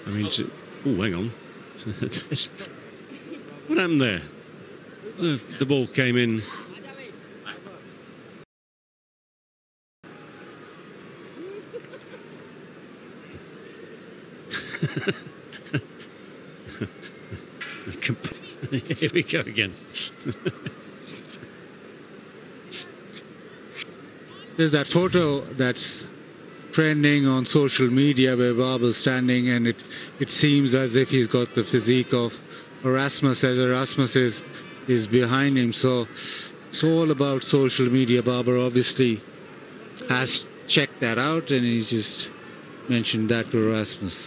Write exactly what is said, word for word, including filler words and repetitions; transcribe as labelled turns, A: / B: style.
A: I mean, to, oh, hang on. What happened there? The, the ball came in. Here we go again.
B: There's that photo that's trending on social media where Babar's standing, and it, it seems as if he's got the physique of Erasmus, as Erasmus is, is behind him. So it's all about social media. Babar obviously has checked that out, and he's just mentioned that to Erasmus.